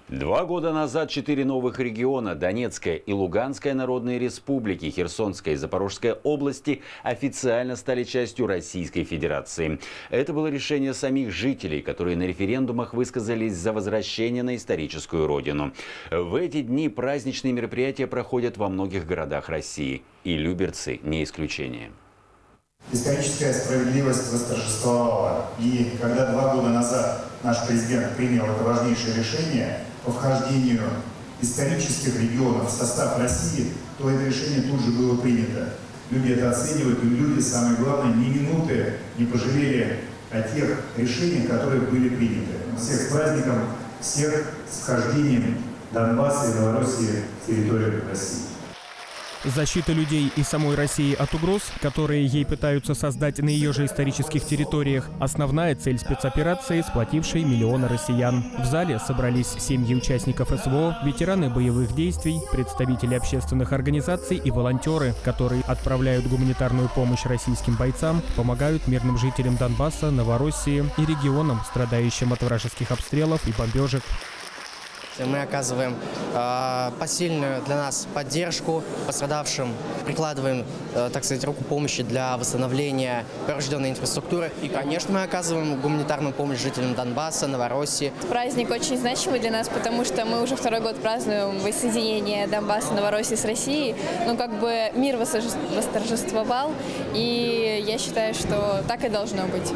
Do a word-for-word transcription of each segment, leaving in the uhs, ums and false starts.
Два года назад четыре новых региона – Донецкая и Луганская народные республики, Херсонская и Запорожская области – официально стали частью Российской Федерации. Это было решение самих жителей, которые на референдумах высказались за возвращение на историческую родину. В эти дни праздничные мероприятия проходят во многих городах России. И Люберцы не исключение. Историческая справедливость восторжествовала. И когда два года назад наш президент принял это важнейшее решение по вхождению исторических регионов в состав России, то это решение тут же было принято. Люди это оценивают, и люди, самое главное, ни минуты не пожалели о тех решениях, которые были приняты. Всех с праздником, всех с вхождением Донбасса и Новороссии в территорию России. Защита людей и самой России от угроз, которые ей пытаются создать на ее же исторических территориях, основная цель спецоперации, сплотившей миллионы россиян. В зале собрались семьи участников СВО, ветераны боевых действий, представители общественных организаций и волонтеры, которые отправляют гуманитарную помощь российским бойцам, помогают мирным жителям Донбасса, Новороссии и регионам, страдающим от вражеских обстрелов и бомбежек. Мы оказываем э, посильную для нас поддержку пострадавшим, прикладываем, э, так сказать, руку помощи для восстановления поврежденной инфраструктуры. И, конечно, мы оказываем гуманитарную помощь жителям Донбасса, Новороссии. Праздник очень значимый для нас, потому что мы уже второй год празднуем воссоединение Донбасса, Новороссии с Россией. Ну, как бы мир восторжествовал, и я считаю, что так и должно быть.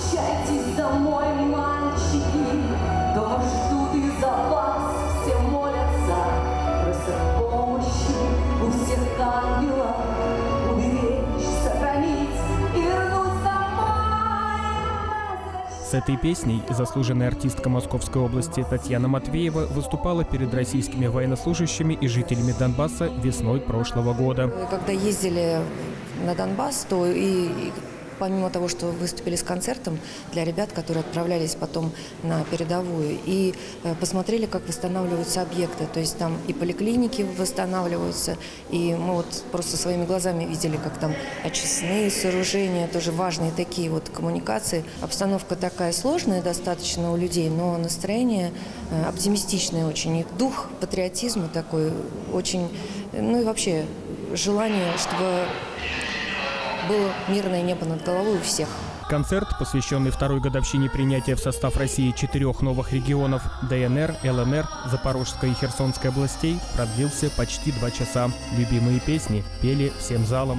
С этой песней заслуженная артистка Московской области Татьяна Матвеева выступала перед российскими военнослужащими и жителями Донбасса весной прошлого года. Когда ездили на Донбасс, то и помимо того, что выступили с концертом для ребят, которые отправлялись потом на передовую, и посмотрели, как восстанавливаются объекты. То есть там и поликлиники восстанавливаются, и мы вот просто своими глазами видели, как там очистные сооружения, тоже важные такие вот коммуникации. Обстановка такая сложная достаточно у людей, но настроение оптимистичное очень. И дух патриотизма такой очень, ну и вообще желание, чтобы было мирное небо над головой у всех. Концерт, посвященный второй годовщине принятия в состав России четырех новых регионов ДНР, ЛНР, Запорожской и Херсонской областей, продлился почти два часа. Любимые песни пели всем залом.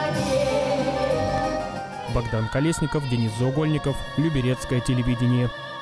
Богдан Колесников, Денис Заугольников, Люберецкое телевидение.